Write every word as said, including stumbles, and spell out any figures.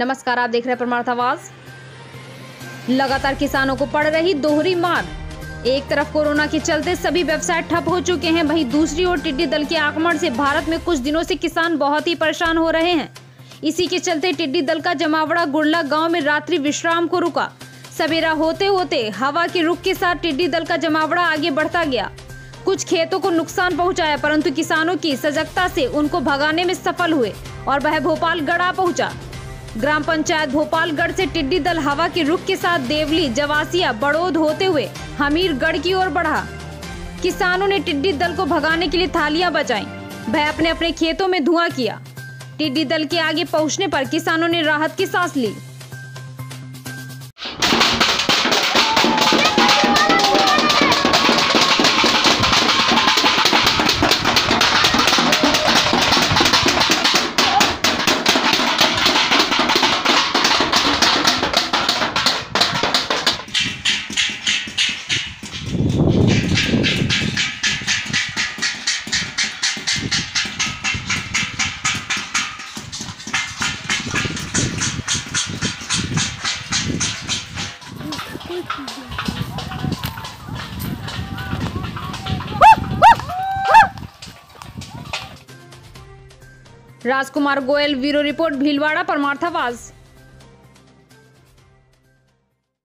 नमस्कार, आप देख रहे हैं परमार्थ आवाज। लगातार किसानों को पड़ रही दोहरी मार। एक तरफ कोरोना के चलते सभी व्यवसाय ठप हो चुके हैं, वहीं दूसरी ओर टिड्डी दल के आक्रमण से भारत में कुछ दिनों से किसान बहुत ही परेशान हो रहे हैं। इसी के चलते टिड्डी दल का जमावड़ा गुड़ला गांव में रात्रि विश्राम को रुका। सवेरा होते होते हवा के रुख के साथ टिड्डी दल का जमावड़ा आगे बढ़ता गया। कुछ खेतों को नुकसान पहुंचाया, परंतु किसानों की सजगता से उनको भगाने में सफल हुए और वह भोपालगढ़ आ पहुंचा। ग्राम पंचायत भोपालगढ़ से टिड्डी दल हवा के रुख के साथ देवली, जवासिया, बड़ौद होते हुए हमीरगढ़ की ओर बढ़ा। किसानों ने टिड्डी दल को भगाने के लिए थालियां बजाईं। वह अपने अपने खेतों में धुआं किया। टिड्डी दल के आगे पहुंचने पर किसानों ने राहत की सांस ली। राजकुमार गोयल, ब्यूरो रिपोर्ट, भीलवाड़ा, परमार्थ आवाज।